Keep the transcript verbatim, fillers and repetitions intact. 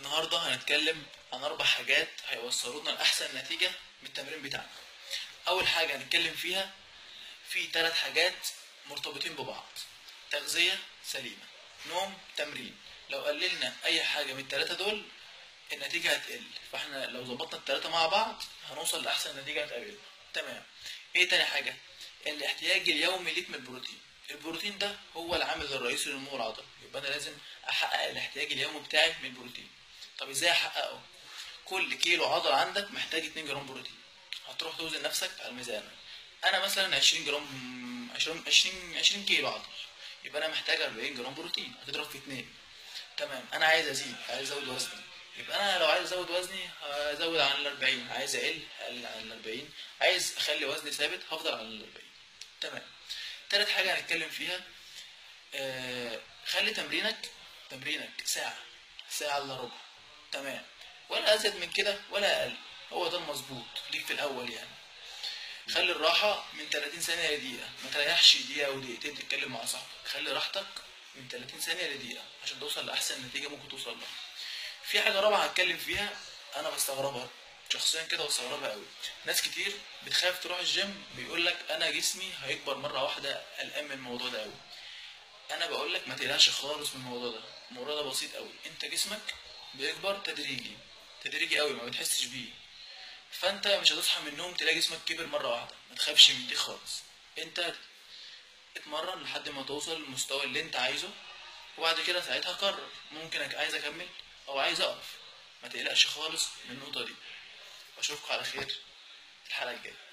النهارده هنتكلم عن اربع حاجات هيوصلونا لاحسن نتيجه من التمرين بتاعنا. اول حاجه هنتكلم فيها في ثلاث حاجات مرتبطين ببعض: تغذيه سليمه، نوم، تمرين. لو قللنا اي حاجه من الثلاثه دول النتيجه هتقل، فاحنا لو ظبطنا الثلاثه مع بعض هنوصل لاحسن نتيجه هتقابلنا. تمام. ايه تاني حاجه؟ الاحتياج اليومي ليك من البروتين. البروتين ده هو العامل الرئيسي لنمو العضله، يبقى انا لازم احقق الاحتياج اليومي بتاعي من البروتين. طب ازاي احققه؟ كل كيلو عضله عندك محتاج اتنين جرام بروتين. هتروح توزن نفسك على الميزان. انا مثلا عشرين جرام، عشرين عشرين عشرين كيلو عضل، يبقى انا محتاج اربعين جرام بروتين، هتضرب في اتنين. تمام. انا عايز ازيد، عايز ازود وزني، يبقى انا لو عايز ازود وزني هزود عن الاربعين، عايز اقل هقلل عن الاربعين، عايز اخلي وزني ثابت هفضل على الاربعين. تمام. تالت حاجه هنتكلم فيها، آه خلي تمرينك تمرينك ساعه، ساعه الا ربع. تمام. ولا ازيد من كده ولا اقل، هو ده المظبوط ليك في الاول يعني. خلي الراحه من ثلاثين ثانيه لدقيقه، ما تريحش دقيقه او دقيقتين تتكلم مع صاحبك، خلي راحتك من ثلاثين ثانيه لدقيقه عشان توصل لاحسن نتيجه ممكن توصل لها. في حاجه رابعه هتكلم فيها، انا بستغربها شخصيا كده، بستغربها قوي. ناس كتير بتخاف تروح الجيم، بيقول لك انا جسمي هيكبر مره واحده، قلقان من الموضوع ده قوي. انا بقول لك ما تقلقش خالص من الموضوع ده، الموضوع ده بسيط قوي. انت جسمك بيكبر تدريجي، تدريجي قوي، ما بتحسش بيه. فانت مش هتصحى من النوم تلاقي جسمك كبر مره واحده، ما تخافش من دي خالص. انت اتمرن لحد ما توصل للمستوى اللي انت عايزه، وبعد كده ساعتها قرر ممكن عايز اكمل او عايز اقف. ما تقلقش خالص من النقطه دي. واشوفكم على خير في الحلقه الجايه.